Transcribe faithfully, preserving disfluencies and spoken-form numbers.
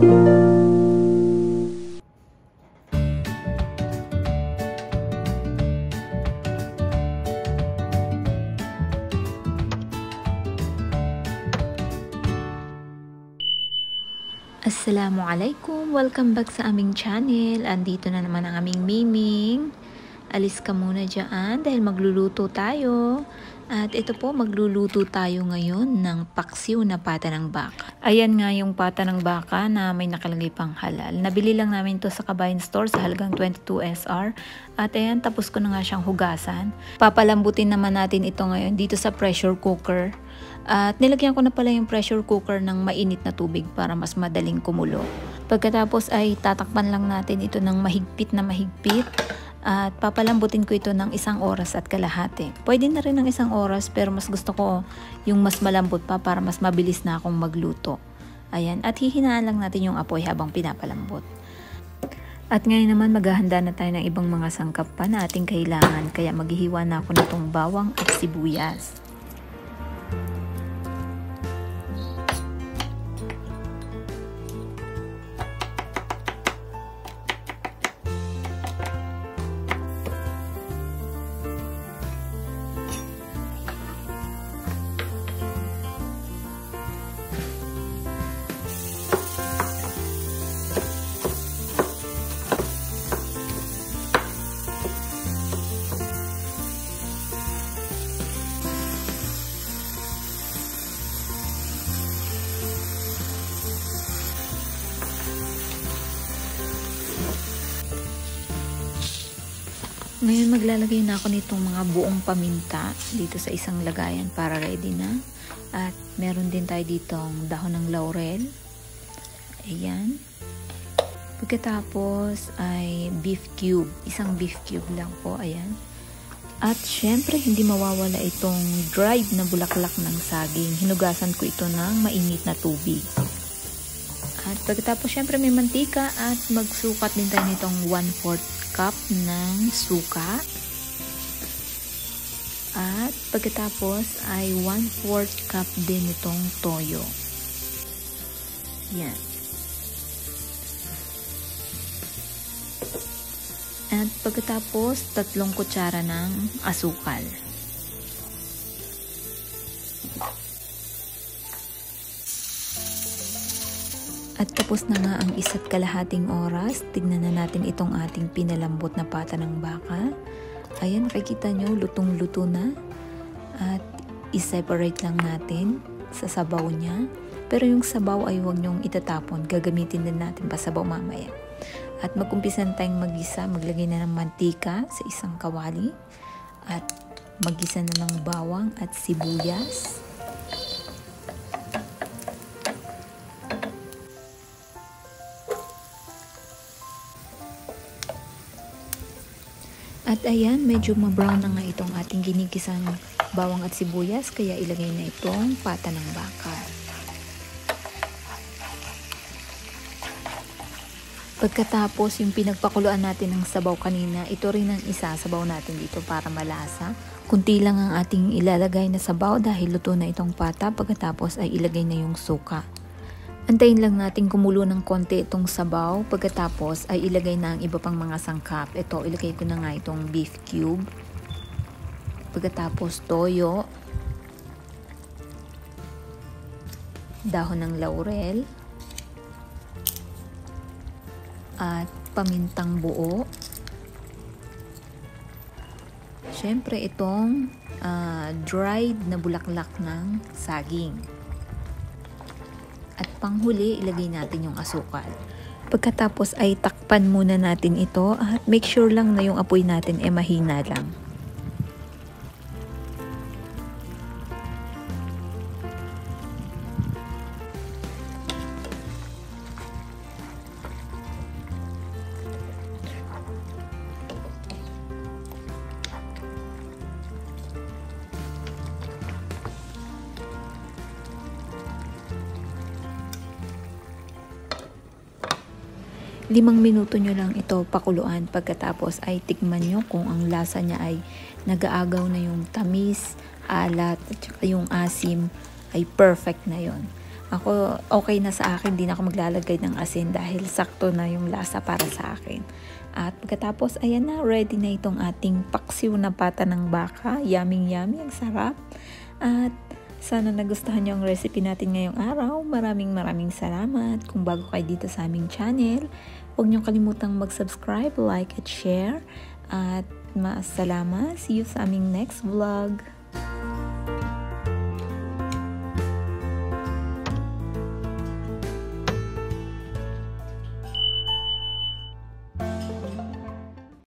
Assalamualaikum! Welcome back sa aming channel. Andito na naman ang aming Miming. Alis ka muna dyan dahil magluluto tayo. At ito po, magluluto tayo ngayon ng paksiw na pata ng baka. Ayan nga yung pata ng baka na may nakalagay pang halal. Nabili lang namin to sa Kabayan Store sa halagang twenty-two S R. At ayan, tapos ko na nga siyang hugasan. Papalambutin naman natin ito ngayon dito sa pressure cooker. At nilagyan ko na pala yung pressure cooker ng mainit na tubig para mas madaling kumulo. Pagkatapos ay tatakpan lang natin ito ng mahigpit na mahigpit. At papalambutin ko ito ng isang oras at kalahati. Pwede na rin ng isang oras pero mas gusto ko yung mas malambot pa para mas mabilis na akong magluto. Ayan, at hihinaan lang natin yung apoy habang pinapalambot. At ngayon naman maghahanda na tayo ng ibang mga sangkap pa na ating kailangan. Kaya maghihiwa na ako nitong bawang at sibuyas. Ngayon maglalagay na ako nitong mga buong paminta dito sa isang lagayan para ready na. At meron din tayo ditong dahon ng laurel. Ayan. Pagkatapos ay beef cube. Isang beef cube lang po. Ayan. At syempre hindi mawawala itong dried na bulaklak ng saging. Hinugasan ko ito ng mainit na tubig. At pagkatapos syempre may mantika at magsukat din tayo nitong one fourth cup ng suka. At pagkatapos ay one fourth cup din itong toyo. Yan. At pagkatapos tatlong kutsara ng asukal. At tapos na nga ang isa't kalahating oras. Tignan na natin itong ating pinalambot na pata ng baka. Ayan, nakikita nyo, lutong-luto na. At i-separate lang natin sa sabaw niya. Pero yung sabaw ay huwag nyong itatapon. Gagamitin din natin pa sabaw mamaya. At mag-umpisan tayong magisa. Maglagay na ng mantika sa isang kawali. At magisa na ng bawang at sibuyas. At ayan, medyo ma-brown na nga itong ating ginigisang bawang at sibuyas, kaya ilagay na itong pata ng baka. Pagkatapos yung pinagpakuluan natin ng sabaw kanina, ito rin ang isasabaw natin dito para malasa. Kunti lang ang ating ilalagay na sabaw dahil luto na itong pata, pagkatapos ay ilagay na yung suka. Antayin lang natin kumulo ng konti itong sabaw. Pagkatapos ay ilagay na ang iba pang mga sangkap. Ito, ilagay ko na nga itong beef cube. Pagkatapos toyo. Dahon ng laurel. At pamintang buo. Siyempre itong uh, dried na bulaklak ng saging. At panghuli, ilagay natin yung asukal. Pagkatapos ay takpan muna natin ito at make sure lang na yung apoy natin ay mahina lang. Limang minuto nyo lang ito pakuluan, pagkatapos ay tikman nyo kung ang lasa niya ay nag-aagaw na yung tamis, alat, at saka yung asim ay perfect na yon. ako okay na sa akin, di na ako maglalagay ng asin dahil sakto na yung lasa para sa akin. At pagkatapos, ayan na, ready na itong ating paksiw na pata ng baka. Yummy yummy, ang sarap. At sana nagustuhan niyo ang recipe natin ngayong araw. Maraming maraming salamat. Kung bago kayo dito sa aming channel, huwag niyong kalimutang mag-subscribe, like at share. At maasalamat. See you sa aming next vlog.